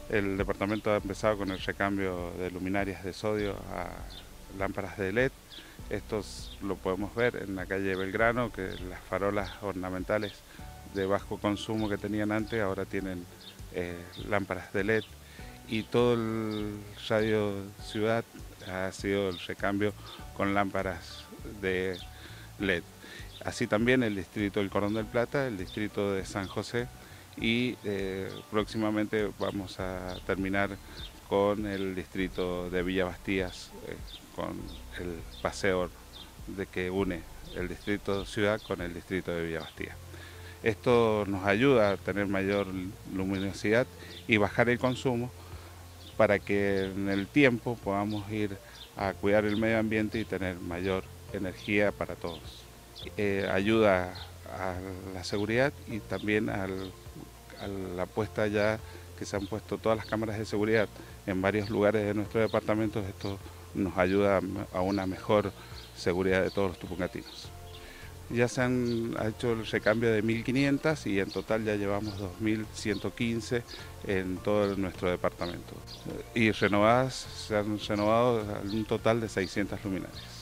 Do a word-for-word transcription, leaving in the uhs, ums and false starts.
El departamento ha empezado con el recambio de luminarias de sodio a lámparas de L E D. Estos lo podemos ver en la calle Belgrano, que las farolas ornamentales de bajo consumo que tenían antes ahora tienen eh, lámparas de L E D, y todo el radio ciudad ha sido el recambio con lámparas de L E D. Así también el distrito del Cordón del Plata, el distrito de San José, y eh, próximamente vamos a terminar con el distrito de Villa Bastías, eh, con el paseo de que une el distrito ciudad con el distrito de Villa Bastías. Esto nos ayuda a tener mayor luminosidad y bajar el consumo, para que en el tiempo podamos ir a cuidar el medio ambiente y tener mayor energía para todos. Eh, ayuda a la seguridad y también al, a la puesta ya que se han puesto todas las cámaras de seguridad en varios lugares de nuestro departamento. Esto nos ayuda a una mejor seguridad de todos los tupungatinos. Ya se han ha hecho el recambio de mil quinientas y en total ya llevamos dos mil ciento quince en todo nuestro departamento. Y renovadas, se han renovado un total de seiscientas luminarias.